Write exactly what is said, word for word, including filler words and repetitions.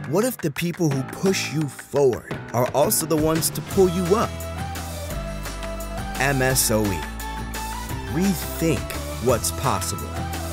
What if the people who push you forward are also the ones to pull you up? M S O E. Rethink what's possible.